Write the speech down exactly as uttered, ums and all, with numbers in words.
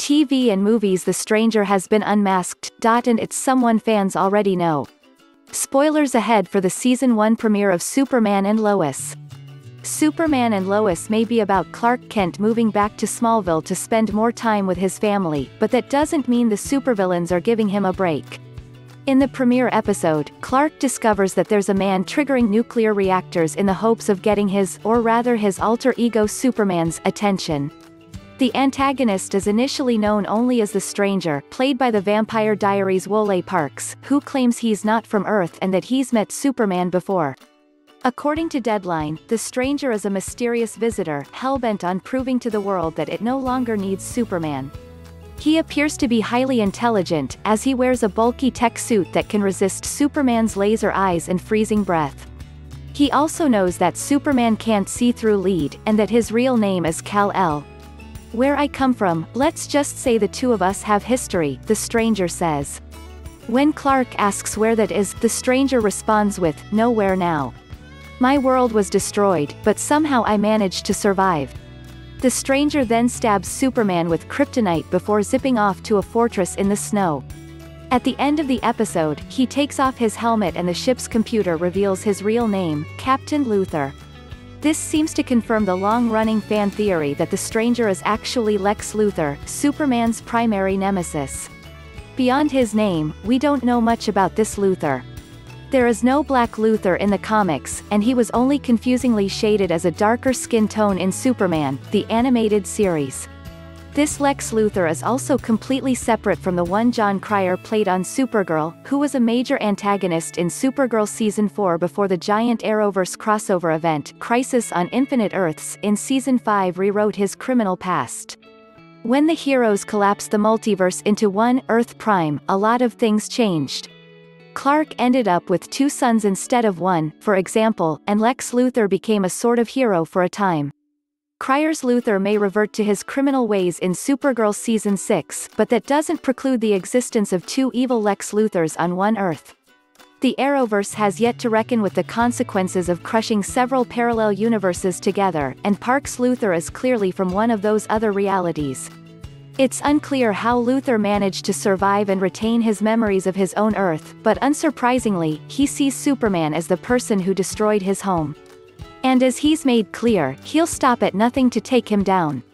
T V and movies The Stranger has been unmasked, and it's someone fans already know. Spoilers ahead for the Season one premiere of Superman and Lois. Superman and Lois may be about Clark Kent moving back to Smallville to spend more time with his family, but that doesn't mean the supervillains are giving him a break. In the premiere episode, Clark discovers that there's a man triggering nuclear reactors in the hopes of getting his, or rather his alter ego Superman's, attention. The antagonist is initially known only as the Stranger, played by the Vampire Diaries Wolé Parks, who claims he's not from Earth and that he's met Superman before. According to Deadline, the Stranger is a mysterious visitor, hellbent on proving to the world that it no longer needs Superman. He appears to be highly intelligent, as he wears a bulky tech suit that can resist Superman's laser eyes and freezing breath. He also knows that Superman can't see through lead, and that his real name is Kal-El. "Where I come from, let's just say the two of us have history," the Stranger says. When Clark asks where that is, the Stranger responds with, "Nowhere now. My world was destroyed, but somehow I managed to survive." The Stranger then stabs Superman with Kryptonite before zipping off to a fortress in the snow. At the end of the episode, he takes off his helmet and the ship's computer reveals his real name, Captain Luthor. This seems to confirm the long-running fan theory that the Stranger is actually Lex Luthor, Superman's primary nemesis. Beyond his name, we don't know much about this Luthor. There is no Black Luthor in the comics, and he was only confusingly shaded as a darker skin tone in Superman, the animated series. This Lex Luthor is also completely separate from the one Jon Cryer played on Supergirl, who was a major antagonist in Supergirl Season four before the giant Arrowverse crossover event, Crisis on Infinite Earths, in Season five rewrote his criminal past. When the heroes collapsed the multiverse into one, Earth Prime, a lot of things changed. Clark ended up with two sons instead of one, for example, and Lex Luthor became a sort of hero for a time. Cryer's Luthor may revert to his criminal ways in Supergirl Season six, but that doesn't preclude the existence of two evil Lex Luthors on one Earth. The Arrowverse has yet to reckon with the consequences of crushing several parallel universes together, and Parks Luthor is clearly from one of those other realities. It's unclear how Luthor managed to survive and retain his memories of his own Earth, but unsurprisingly, he sees Superman as the person who destroyed his home. And as he's made clear, he'll stop at nothing to take him down.